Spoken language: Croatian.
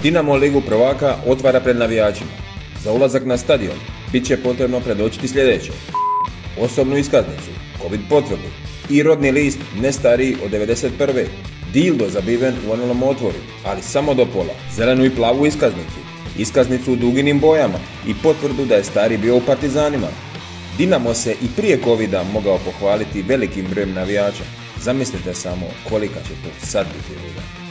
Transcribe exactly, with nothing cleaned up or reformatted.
Dinamo Ligu prvaka otvara pred navijačima. Za ulazak na stadion bit će potrebno predočiti sljedeće: osobnu iskaznicu, covid potvrdu i rodni list ne stariji od devedeset prve, dildo zabiven u analnom otvoru, ali samo do pola, zelenu i plavu iskaznicu, iskaznicu u duginim bojama i potvrdu da je stari bio u Partizanima. Dinamo se i prije covida mogao pohvaliti velikim brojem navijača. Zamislite samo kolika će to sad biti luda.